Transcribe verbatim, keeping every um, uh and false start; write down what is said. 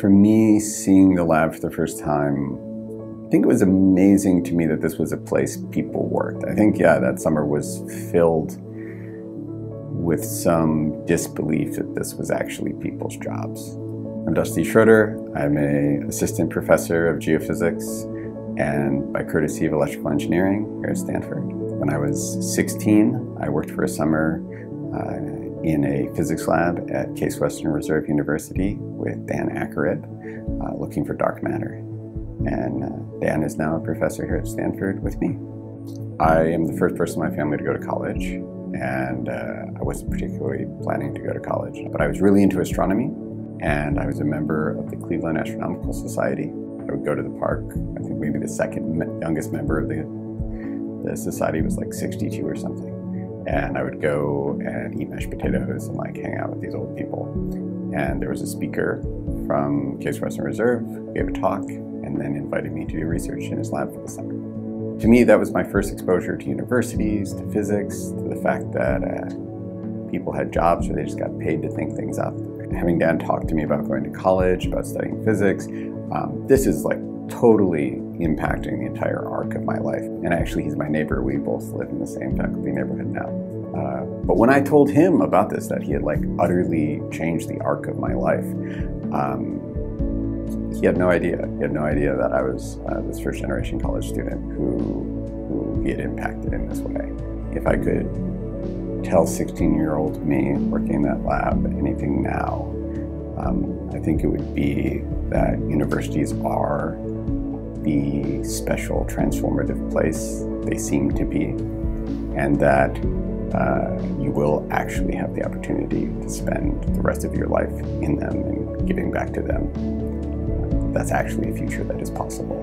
For me, seeing the lab for the first time, I think it was amazing to me that this was a place people worked. I think, yeah, that summer was filled with some disbelief that this was actually people's jobs. I'm Dustin Schroeder. I'm an assistant professor of geophysics and by courtesy of electrical engineering here at Stanford. When I was sixteen, I worked for a summer uh, in a physics lab at Case Western Reserve University with Dan Akerib, uh, looking for dark matter. And uh, Dan is now a professor here at Stanford with me. I am the first person in my family to go to college, and uh, I wasn't particularly planning to go to college, but I was really into astronomy, and I was a member of the Cleveland Astronomical Society. I would go to the park. I think maybe the second youngest member of the, the society was like sixty-two or something. And I would go and eat mashed potatoes and like hang out with these old people. And there was a speaker from Case Western Reserve who gave a talk and then invited me to do research in his lab for the summer. To me, that was my first exposure to universities, to physics, to the fact that uh, people had jobs where they just got paid to think things up. Having Dan talk to me about going to college, about studying physics, um, this is like totally impacting the entire arc of my life. And actually, he's my neighbor. We both live in the same faculty neighborhood now. Uh, but when I told him about this, that he had like utterly changed the arc of my life, um, he had no idea. He had no idea that I was uh, this first generation college student who, who he had impacted in this way. If I could tell sixteen year old me working in that lab anything now, um, I think it would be that universities are the special transformative place they seem to be, and that uh, you will actually have the opportunity to spend the rest of your life in them and giving back to them. That's actually a future that is possible.